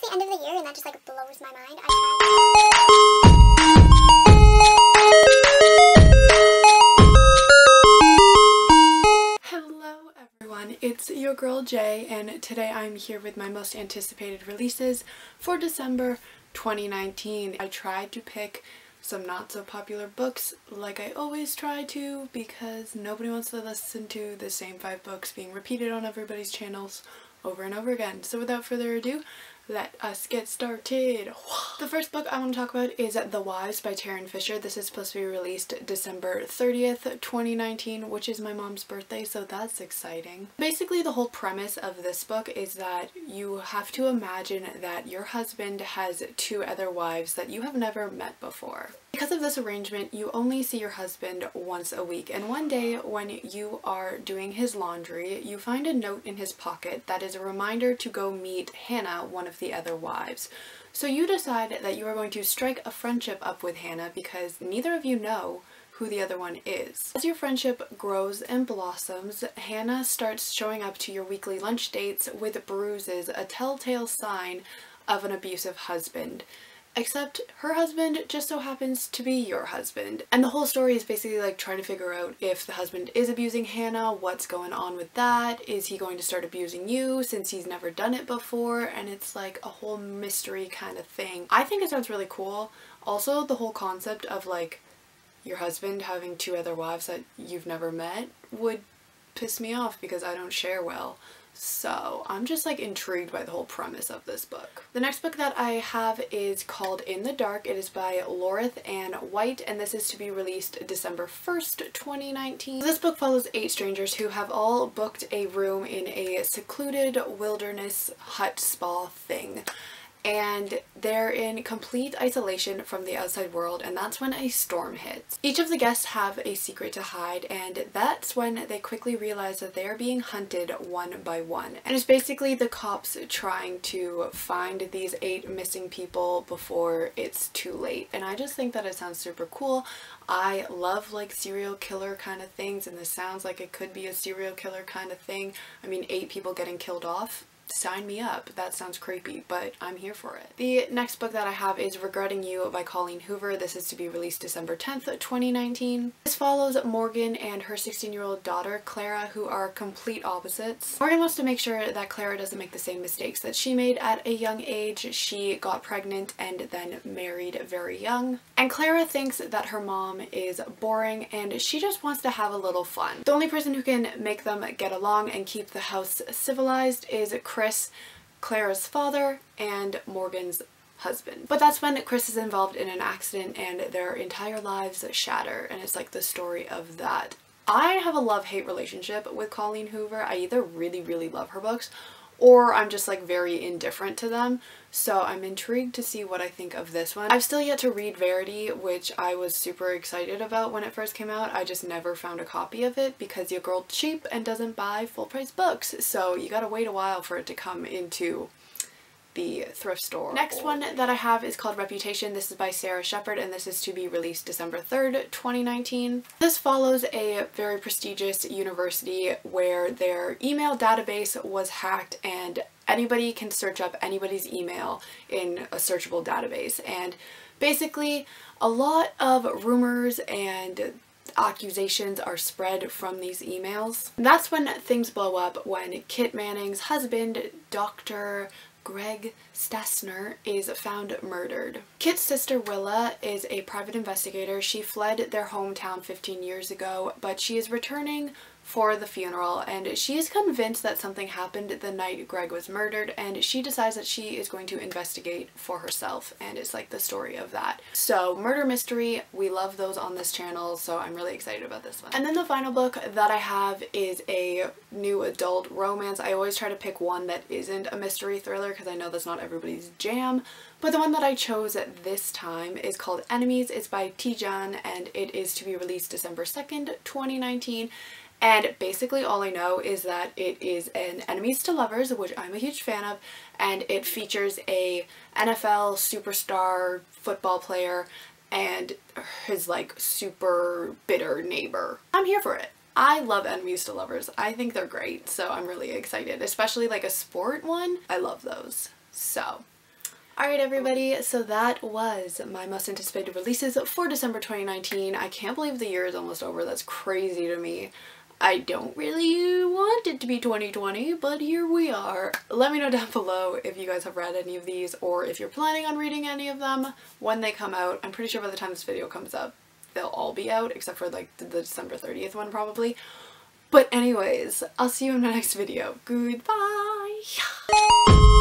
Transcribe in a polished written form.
the end of the year and that just like blows my mind. Hello everyone, it's your girl Jay, and today I'm here with my most anticipated releases for December 2019. I tried to pick some not so popular books like I always try to, because nobody wants to listen to the same 5 books being repeated on everybody's channels over and over again. So without further ado, let us get started. The first book I want to talk about is The Wives by Tarryn Fisher. This is supposed to be released December 30th, 2019, which is my mom's birthday, so that's exciting. Basically, the whole premise of this book is that you have to imagine that your husband has 2 other wives that you have never met before. Because of this arrangement, you only see your husband once a week, and one day when you are doing his laundry, you find a note in his pocket that is a reminder to go meet Hannah, one of the other wives. So you decide that you are going to strike a friendship up with Hannah because neither of you know who the other one is. As your friendship grows and blossoms, Hannah starts showing up to your weekly lunch dates with bruises, a telltale sign of an abusive husband. Except her husband just so happens to be your husband. And the whole story is basically like trying to figure out if the husband is abusing Hannah, what's going on with that, is he going to start abusing you since he's never done it before, and it's like a whole mystery kind of thing. I think it sounds really cool. Also, the whole concept of like your husband having 2 other wives that you've never met would piss me off because I don't share well. So I'm just like intrigued by the whole premise of this book. The next book that I have is called In the Dark. It is by Lorith Ann White, and this is to be released December 1st, 2019. This book follows 8 strangers who have all booked a room in a secluded wilderness hut spa thing. And they're in complete isolation from the outside world, and that's when a storm hits. Each of the guests have a secret to hide, and that's when they quickly realize that they are being hunted one by one. And it's basically the cops trying to find these 8 missing people before it's too late. And I just think that it sounds super cool. I love like serial killer kind of things, and this sounds like it could be a serial killer kind of thing. I mean, 8 people getting killed off. Sign me up. That sounds creepy, but I'm here for it. The next book that I have is Regretting You by Colleen Hoover. This is to be released December 10th, 2019. This follows Morgan and her 16-year-old daughter, Clara, who are complete opposites. Morgan wants to make sure that Clara doesn't make the same mistakes that she made at a young age. She got pregnant and then married very young. And Clara thinks that her mom is boring and she just wants to have a little fun. The only person who can make them get along and keep the house civilized is Chris, Clara's father, and Morgan's husband. But that's when Chris is involved in an accident and their entire lives shatter, and it's like the story of that. I have a love-hate relationship with Colleen Hoover. I either really love her books or I'm just like very indifferent to them, so I'm intrigued to see what I think of this one. I've still yet to read Verity, which I was super excited about when it first came out. I just never found a copy of it because your girl cheap and doesn't buy full-price books, so you gotta wait a while for it to come into the thrift store. Next one that I have is called Reputation. This is by Sarah Shepard, and this is to be released December 3rd, 2019. This follows a very prestigious university where their email database was hacked and anybody can search up anybody's email in a searchable database. And basically a lot of rumors and accusations are spread from these emails. That's when things blow up, when Kit Manning's husband, Dr. Greg Stessner, is found murdered. Kit's sister Willa is a private investigator. She fled their hometown 15 years ago, but she is returning for the funeral, and she is convinced that something happened the night Greg was murdered, and she decides that she is going to investigate for herself, and it's like the story of that. So murder mystery, we love those on this channel, so I'm really excited about this one. And then the final book that I have is a new adult romance. I always try to pick one that isn't a mystery thriller because I know that's not everybody's jam, but the one that I chose at this time is called Enemies. It's by Tijan, and it is to be released December 2nd, 2019. And basically all I know is that it is an enemies to lovers, which I'm a huge fan of, and it features a NFL superstar football player and his like super bitter neighbor. I'm here for it. I love enemies to lovers. I think they're great, so I'm really excited, especially like a sport one. I love those. So Alright everybody, so that was my most anticipated releases for December 2019. I can't believe the year is almost over. That's crazy to me. I don't really want it to be 2020, but here we are. Let me know down below if you guys have read any of these or if you're planning on reading any of them when they come out. I'm pretty sure by the time this video comes up, they'll all be out except for like the December 30th one probably. But anyways, I'll see you in my next video. Goodbye!